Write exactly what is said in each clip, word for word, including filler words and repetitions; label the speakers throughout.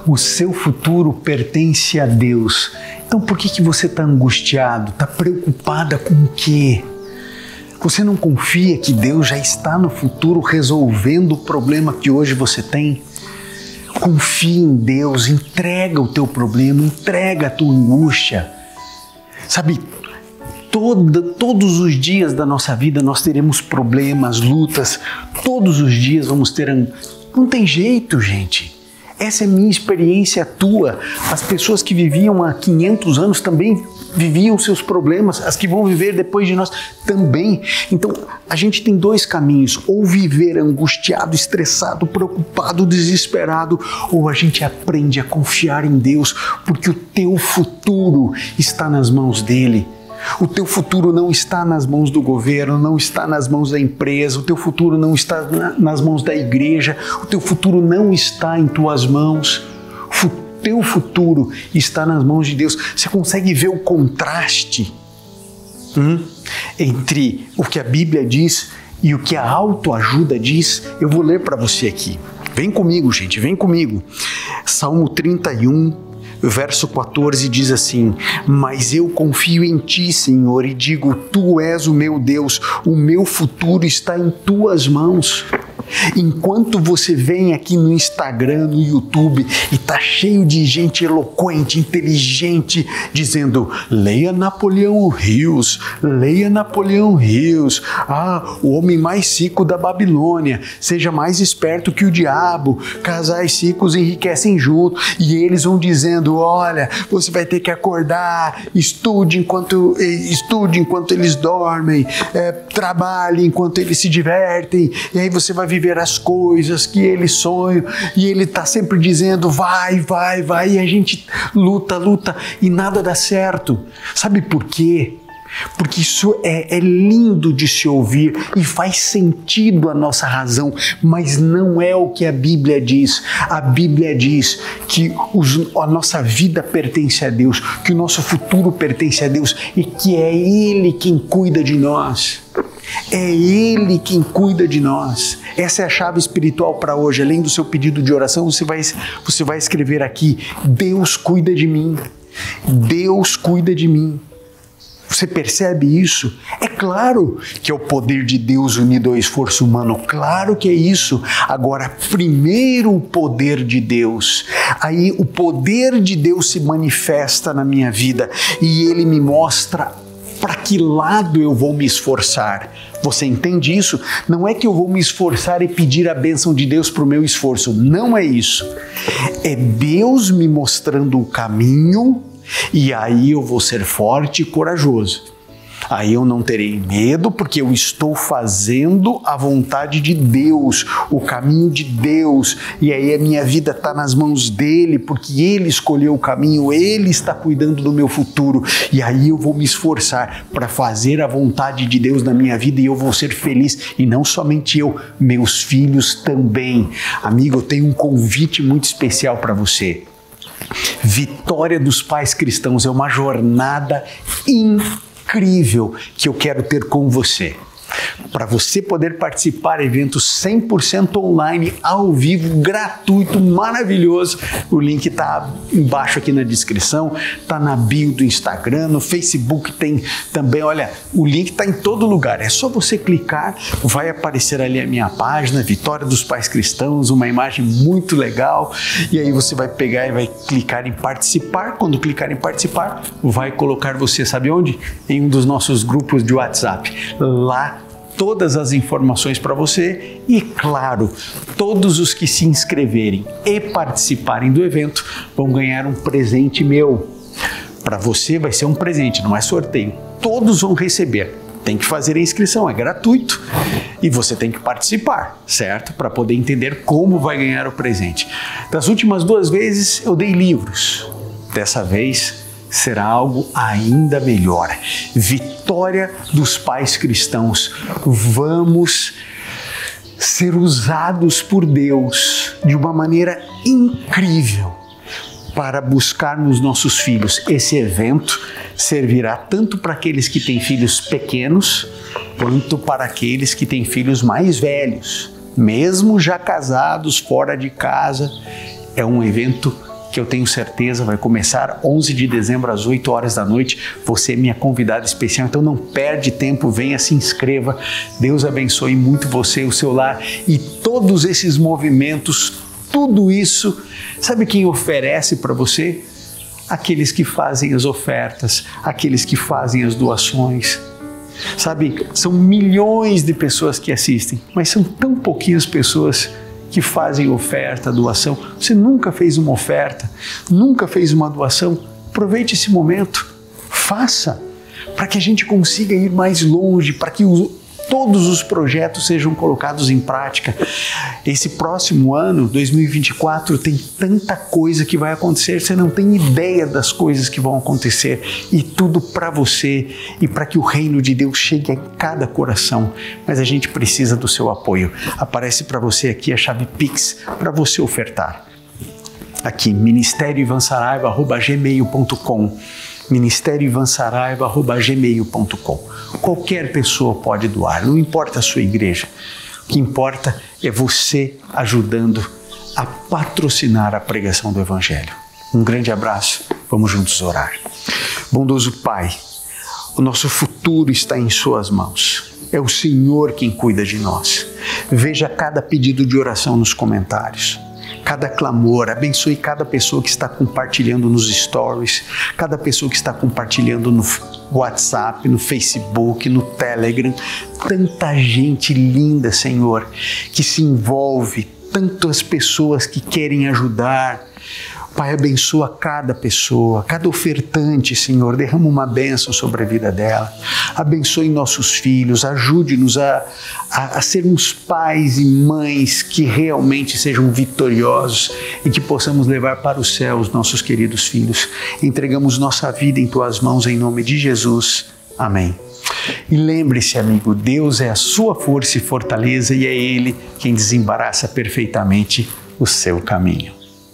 Speaker 1: O seu futuro pertence a Deus. Então por que que você está angustiado? Está preocupada com o quê? Você não confia que Deus já está no futuro resolvendo o problema que hoje você tem? Confia em Deus, entrega o teu problema, entrega a tua angústia. Sabe, toda, todos os dias da nossa vida nós teremos problemas, lutas, todos os dias vamos ter... Não tem jeito, gente. Essa é a minha experiência, a tua. As pessoas que viviam há quinhentos anos também viviam seus problemas, as que vão viver depois de nós também. Então, a gente tem dois caminhos: ou viver angustiado, estressado, preocupado, desesperado, ou a gente aprende a confiar em Deus, porque o teu futuro está nas mãos dele. O teu futuro não está nas mãos do governo, não está nas mãos da empresa, o teu futuro não está nas mãos da igreja, o teu futuro não está em tuas mãos. O teu futuro está nas mãos de Deus. Você consegue ver o contraste hum, entre o que a Bíblia diz e o que a autoajuda diz? Eu vou ler para você aqui. Vem comigo, gente, vem comigo. Salmo trinta e um, verso quatorze diz assim: mas eu confio em ti, Senhor, e digo, tu és o meu Deus, o meu futuro está em tuas mãos. Enquanto você vem aqui no Instagram, no YouTube, e tá cheio de gente eloquente, inteligente, dizendo, leia Napoleão Hills, leia Napoleão Hills, ah, o homem mais rico da Babilônia, seja mais esperto que o diabo, casais ricos enriquecem junto, e eles vão dizendo, olha, você vai ter que acordar, estude enquanto, estude enquanto eles dormem, é, trabalhe enquanto eles se divertem, e aí você vai viver as coisas que eles sonham, e ele está sempre dizendo, vai, vai, vai, e a gente luta, luta, e nada dá certo. Sabe por quê? Porque isso é, é lindo de se ouvir e faz sentido a nossa razão, mas não é o que a Bíblia diz. A Bíblia diz que os, a nossa vida pertence a Deus, que o nosso futuro pertence a Deus e que é Ele quem cuida de nós. É Ele quem cuida de nós. Essa é a chave espiritual para hoje. Além do seu pedido de oração, você vai, você vai escrever aqui, Deus cuida de mim. Deus cuida de mim. Você percebe isso? É claro que é o poder de Deus unido ao esforço humano. Claro que é isso. Agora, primeiro o poder de Deus. Aí o poder de Deus se manifesta na minha vida e Ele me mostra para que lado eu vou me esforçar. Você entende isso? Não é que eu vou me esforçar e pedir a bênção de Deus para o meu esforço. Não é isso. É Deus me mostrando o caminho e aí eu vou ser forte e corajoso. Aí eu não terei medo porque eu estou fazendo a vontade de Deus, o caminho de Deus. E aí a minha vida está nas mãos dEle porque Ele escolheu o caminho, Ele está cuidando do meu futuro. E aí eu vou me esforçar para fazer a vontade de Deus na minha vida e eu vou ser feliz. E não somente eu, meus filhos também. Amigo, eu tenho um convite muito especial para você. Vitória dos Pais Cristãos é uma jornada incrível. incrível que eu quero ter com você. Para você poder participar de eventos cem por cento online, ao vivo, gratuito, maravilhoso. O link está embaixo aqui na descrição, está na bio do Instagram, no Facebook tem também, olha, o link está em todo lugar. É só você clicar, vai aparecer ali a minha página, Vitória dos Pais Cristãos, uma imagem muito legal, e aí você vai pegar e vai clicar em participar. Quando clicar em participar, vai colocar você, sabe onde? Em um dos nossos grupos de WhatsApp. Lá todas as informações para você e, claro, todos os que se inscreverem e participarem do evento vão ganhar um presente meu. Para você vai ser um presente, não é sorteio. Todos vão receber. Tem que fazer a inscrição, é gratuito e você tem que participar, certo? Para poder entender como vai ganhar o presente. Das últimas duas vezes eu dei livros. Dessa vez será algo ainda melhor. Vitória dos Pais Cristãos. Vamos ser usados por Deus de uma maneira incrível para buscar nos nossos filhos. Esse evento servirá tanto para aqueles que têm filhos pequenos, quanto para aqueles que têm filhos mais velhos. Mesmo já casados, fora de casa, é um evento que eu tenho certeza vai começar onze de dezembro às oito horas da noite. Você é minha convidada especial, então não perde tempo, venha, se inscreva. Deus abençoe muito você, o seu lar e todos esses movimentos, tudo isso. Sabe quem oferece para você? Aqueles que fazem as ofertas, aqueles que fazem as doações. Sabe, são milhões de pessoas que assistem, mas são tão pouquinhas pessoas que fazem oferta, doação. Você nunca fez uma oferta, nunca fez uma doação. Aproveite esse momento, faça, para que a gente consiga ir mais longe, para que os todos os projetos sejam colocados em prática. Esse próximo ano, dois mil e vinte e quatro, tem tanta coisa que vai acontecer, você não tem ideia das coisas que vão acontecer, e tudo para você e para que o reino de Deus chegue a cada coração. Mas a gente precisa do seu apoio. Aparece para você aqui a chave Pix para você ofertar. Aqui, ministério ivan saraiva arroba gmail ponto com. ministério ivan saraiva arroba gmail ponto com. Qualquer pessoa pode doar, não importa a sua igreja. O que importa é você ajudando a patrocinar a pregação do Evangelho. Um grande abraço, vamos juntos orar. Bondoso Pai, o nosso futuro está em suas mãos. É o Senhor quem cuida de nós. Veja cada pedido de oração nos comentários. Cada clamor, abençoe cada pessoa que está compartilhando nos stories, cada pessoa que está compartilhando no WhatsApp, no Facebook, no Telegram. Tanta gente linda, Senhor, que se envolve, tantas pessoas que querem ajudar. Pai, abençoa cada pessoa, cada ofertante, Senhor, derrama uma bênção sobre a vida dela. Abençoe nossos filhos, ajude-nos a, a, a sermos pais e mães que realmente sejam vitoriosos e que possamos levar para o céu os nossos queridos filhos. Entregamos nossa vida em Tuas mãos, em nome de Jesus. Amém. E lembre-se, amigo, Deus é a sua força e fortaleza e é Ele quem desembaraça perfeitamente o seu caminho.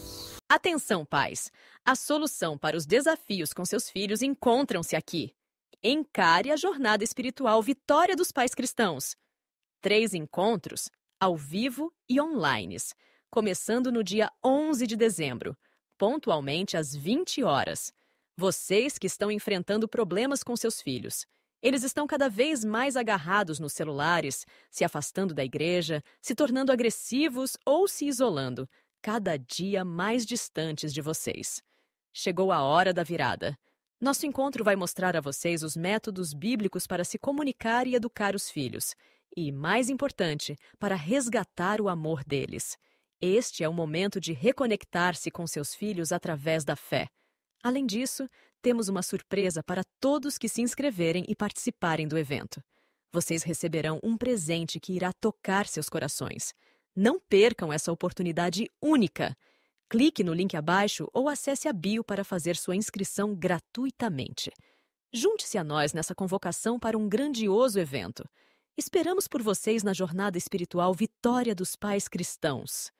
Speaker 2: Atenção, pais! A solução para os desafios com seus filhos encontram-se aqui. Encare a jornada espiritual Vitória dos Pais Cristãos. Três encontros, ao vivo e online, começando no dia onze de dezembro, pontualmente às vinte horas. Vocês que estão enfrentando problemas com seus filhos. Eles estão cada vez mais agarrados nos celulares, se afastando da igreja, se tornando agressivos ou se isolando, cada dia mais distantes de vocês. Chegou a hora da virada. Nosso encontro vai mostrar a vocês os métodos bíblicos para se comunicar e educar os filhos. E, mais importante, para resgatar o amor deles. Este é o momento de reconectar-se com seus filhos através da fé. Além disso, temos uma surpresa para todos que se inscreverem e participarem do evento. Vocês receberão um presente que irá tocar seus corações. Não percam essa oportunidade única. Clique no link abaixo ou acesse a bio para fazer sua inscrição gratuitamente. Junte-se a nós nessa convocação para um grandioso evento. Esperamos por vocês na jornada espiritual Vitória dos Pais Cristãos.